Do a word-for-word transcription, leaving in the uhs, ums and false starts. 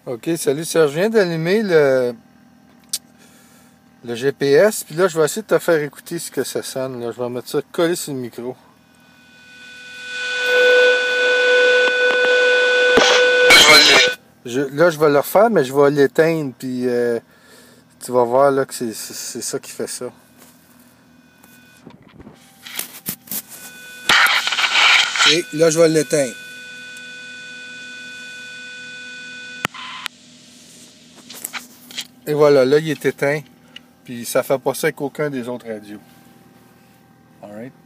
Ok, salut Serge, je viens d'allumer le, le G P S, puis là je vais essayer de te faire écouter ce que ça sonne. Là. Je vais mettre ça collé sur le micro. Je, là je vais le refaire, mais je vais l'éteindre, puis euh, tu vas voir là, que c'est ça qui fait ça. Et là je vais l'éteindre. Et voilà, là il est éteint, puis ça fait pas ça avec aucun des autres radios. Alright.